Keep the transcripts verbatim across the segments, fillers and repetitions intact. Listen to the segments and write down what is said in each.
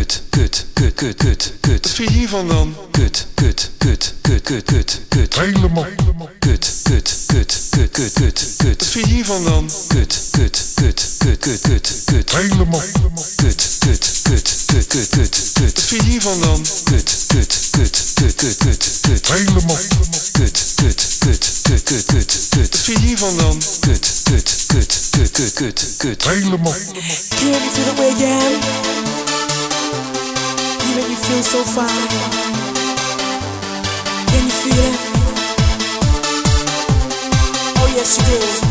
kut, kut, kut, kut, kut, kut. Wat vind je hiervan dan? Kut, kut, kut, kut, kut, kut, kut. Helemaal. Kut, kut, kut, kut, kut, kut, kut. Wat vind je hiervan dan? Kut, kut, kut, kut, kut, kut, kut. Helemaal. Kut, kut, kut, kut, kut, kut, kut. Wat vind je hiervan dan? Kut, kut, kut, kut, kut, kut, kut. Helemaal. Kut, kut, kut, kut, kut, kut, kut. Wat vind je hiervan dan? Kut, kut, kut, kut, kut, kut, kut. Helemaal. Can you feel the way again? You make me feel so fine. Can you feel it? Oh yes you do.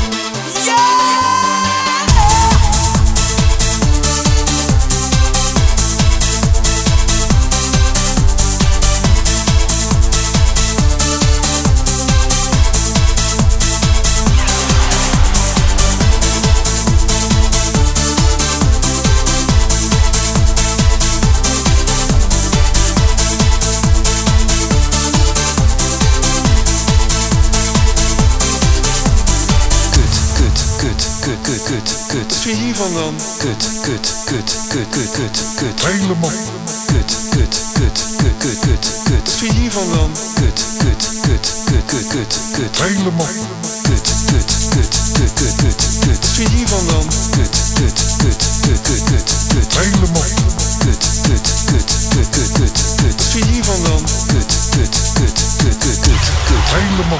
Kut, kut, kut, kut. Wat vind je hiervan dan? Kut, kut, kut, kut, kut, kut, kut. Helemaal. Kut, kut, kut, kut, kut, kut, kut. Wat vind je hiervan dan? Kut, kut, kut, kut, kut, kut, kut. Helemaal. Kut, kut, kut, kut, kut, kut, kut. Wat vind je hiervan dan? Kut, kut, kut, kut, kut, kut, kut. Helemaal. Kut, kut, kut, kut, kut, kut, kut. Wat vind je hiervan dan? Kut, kut, kut, kut, kut, kut, kut. Helemaal.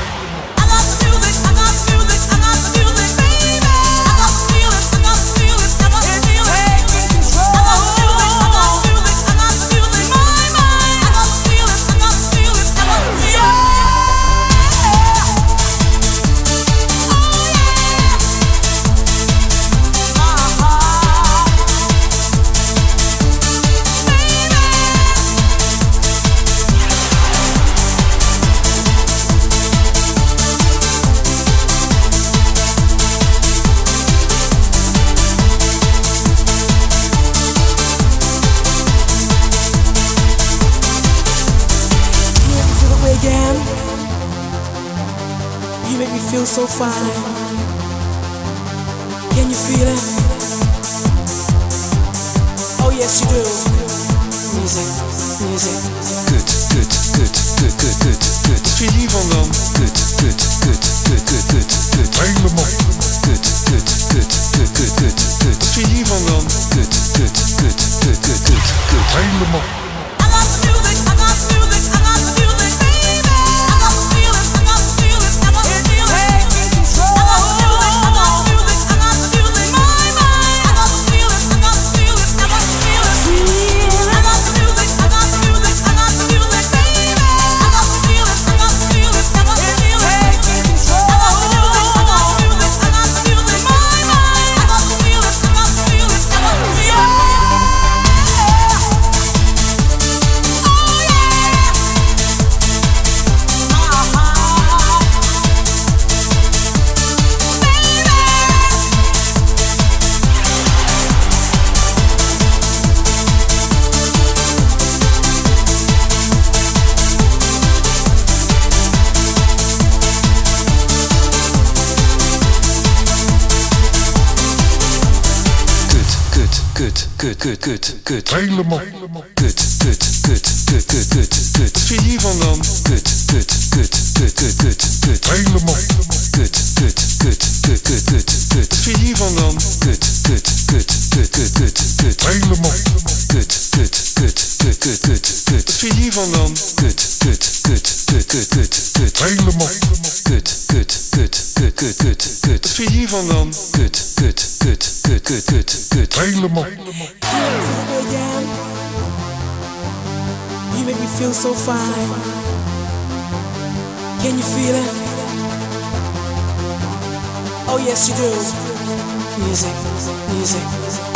You make me feel so fine. Can you feel it? Oh yes you do. Music, music. Kut, kut, kut, kut, kut, kut, kut. Wat vind je hiervan dan? Kut, kut, kut, kut, kut, kut, kut. Helemaal. Kut, kut, kut, kut, kut, kut, kut. Wat vind je hiervan dan? Kut, kut, kut, kut, kut, kut, kut. Helemaal. Kut, kut, kut, kut, kut. Helemaal. Kut, kut, kut, kut, kut, kut, kut. Wat vind je hiervan dan? Kut, kut, kut, kut, kut, kut, kut. Helemaal. Kut, kut, kut, kut, kut, kut, kut. Wat vind je hiervan dan? Kut, kut, kut, kut, kut, kut, kut. Helemaal. Kut, kut, kut, kut, kut, kut, kut. Wat vind je hiervan dan? Kut, kut, kut, kut, kut, kut, kut. Helemaal. Kut, kut, kut, kut, kut, kut, kut. Wat vind je hiervan dan? Kut, kut, kut, kut, kut, kut, kut. Helemaal. You make me feel so fine. Can you feel it? Oh yes you do. Music, music.